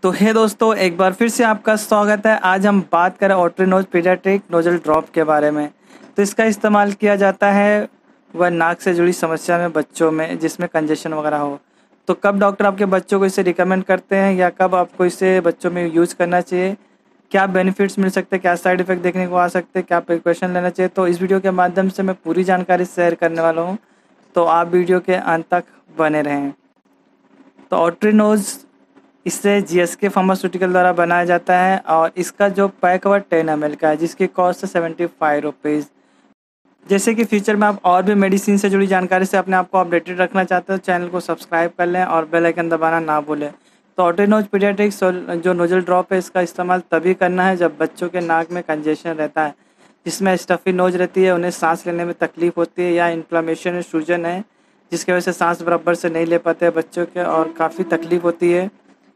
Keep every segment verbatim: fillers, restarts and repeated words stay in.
तो हे दोस्तों, एक बार फिर से आपका स्वागत है। आज हम बात करें ओटोनोज पीडियाट्रिक नोजल ड्रॉप के बारे में। तो इसका इस्तेमाल किया जाता है वह नाक से जुड़ी समस्या में बच्चों में जिसमें कंजेशन वगैरह हो। तो कब डॉक्टर आपके बच्चों को इसे रिकमेंड करते हैं या कब आपको इसे बच्चों में यूज़ करना चाहिए, क्या बेनिफिट्स मिल सकते हैं, क्या साइड इफ़ेक्ट देखने को आ सकते हैं, क्या प्रिकॉशन लेना चाहिए, तो इस वीडियो के माध्यम से मैं पूरी जानकारी शेयर करने वाला हूँ। तो आप वीडियो के अंत तक बने रहें। तो ओटोनोज इससे जीएसके फार्मास्यूटिकल द्वारा बनाया जाता है और इसका जो पैक हुआ टेन एम एल का है जिसकी कॉस्ट है सेवेंटी फाइव रुपीज़। जैसे कि फ्यूचर में आप और भी मेडिसिन से जुड़ी जानकारी से अपने आप को अपडेटेड रखना चाहते हो, चैनल को सब्सक्राइब कर लें और बेल आइकन दबाना ना भूलें। तो ओटोनोज पीडियाट्रिक जो नोजल ड्रॉप है इसका इस्तेमाल तभी करना है जब बच्चों के नाक में कंजेशन रहता है, जिसमें स्टफ़ी नोज रहती है, उन्हें सांस लेने में तकलीफ होती है या इन्फ्लामेशन सूजन है जिसकी वजह से सांस बराबर से नहीं ले पाते हैं बच्चों के और काफ़ी तकलीफ होती है।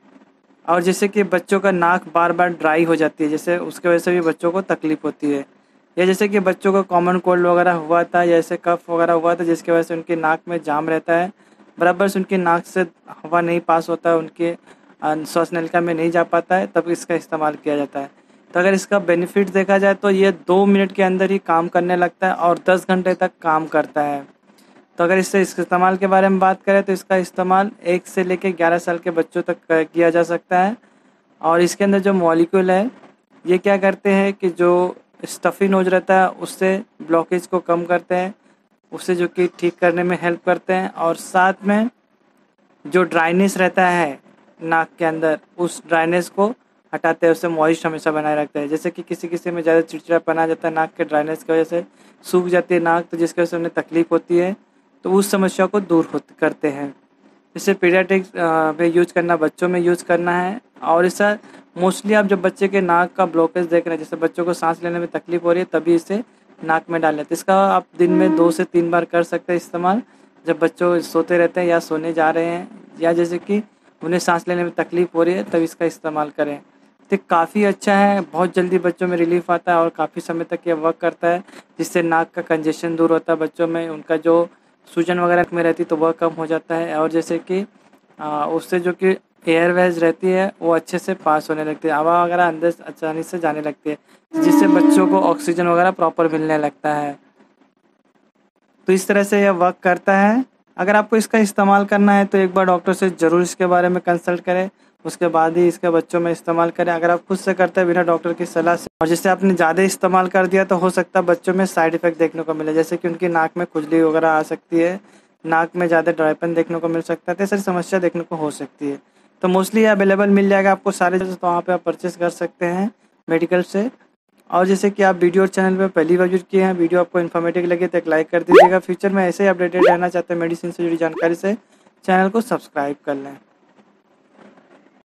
और जैसे कि बच्चों का नाक बार बार ड्राई हो जाती है, जैसे उसके वजह से भी बच्चों को तकलीफ होती है। या जैसे कि बच्चों को कॉमन कोल्ड वगैरह हुआ था या ऐसे कफ वगैरह हुआ था जिसकी वजह से उनकी नाक में जाम रहता है, बराबर से उनकी नाक से हवा नहीं पास होता है, उनके श्वास नलिका में नहीं जा पाता है, तब इसका इस्तेमाल किया जाता है। तो अगर इसका बेनिफिट देखा जाए तो ये दो मिनट के अंदर ही काम करने लगता है और दस घंटे तक काम करता है। तो अगर इससे इसके इस्तेमाल के बारे में बात करें तो इसका इस्तेमाल एक से लेकर ग्यारह साल के बच्चों तक किया जा सकता है। और इसके अंदर जो मॉलिक्यूल है ये क्या करते हैं कि जो स्टफ़ी नोज रहता है उससे ब्लॉकेज को कम करते हैं, उससे जो कि ठीक करने में हेल्प करते हैं। और साथ में जो ड्राइनेस रहता है नाक के अंदर उस ड्राइनेस को हटाते हैं, उससे मॉइस्ट हमेशा बनाए रखते हैं। जैसे कि किसी किसी में ज़्यादा चिड़चिड़ापन आ जाता है नाक के ड्राइनेस की वजह से, सूख जाती है नाक, तो जिसकी वजह से उन्हें तकलीफ होती है, तो उस समस्या को दूर करते हैं। इसे पीडियाट्रिक में यूज करना, बच्चों में यूज़ करना है। और इससे मोस्टली आप जब बच्चे के नाक का ब्लॉकेज देख रहे हैं, जैसे बच्चों को सांस लेने में तकलीफ हो रही है, तभी इसे नाक में डालें। तो इसका आप दिन में दो से तीन बार कर सकते हैं इस्तेमाल, जब बच्चों सोते रहते हैं या सोने जा रहे हैं या जैसे कि उन्हें सांस लेने में तकलीफ हो रही है, तब इसका इस्तेमाल करें। तो काफ़ी अच्छा है, बहुत जल्दी बच्चों में रिलीफ आता है और काफ़ी समय तक ये वर्क करता है, जिससे नाक का कंजेशन दूर होता है बच्चों में, उनका जो सूजन वगैरह में रहती तो वह कम हो जाता है। और जैसे कि उससे जो कि एयरवेज रहती है वो अच्छे से पास होने लगती है, हवा वगैरह अंदर आसानी से जाने लगती है, जिससे बच्चों को ऑक्सीजन वगैरह प्रॉपर मिलने लगता है। तो इस तरह से यह वर्क करता है। अगर आपको इसका इस्तेमाल करना है तो एक बार डॉक्टर से ज़रूर इसके बारे में कंसल्ट करें, उसके बाद ही इसके बच्चों में इस्तेमाल करें। अगर आप खुद से करते हैं बिना डॉक्टर की सलाह से और जैसे आपने ज़्यादा इस्तेमाल कर दिया तो हो सकता है बच्चों में साइड इफ़ेक्ट देखने को मिले, जैसे कि उनकी नाक में खुजली वगैरह आ सकती है, नाक में ज़्यादा ड्राईपन देखने को मिल सकता है, तो सारी समस्या देखने को हो सकती है। तो मोस्टली ये अवेलेबल मिल जाएगा आपको सारे, तो वहाँ पे आप परचेस कर सकते हैं मेडिकल से। और जैसे कि आप वीडियो और चैनल पे पहली बार विजिट किए हैं, वीडियो आपको इन्फॉर्मेटिव लगे तो एक लाइक कर दीजिएगा। फ्यूचर में ऐसे ही अपडेटेड रहना चाहते हैं मेडिसिन से जुड़ी जानकारी से, चैनल को सब्सक्राइब कर लें।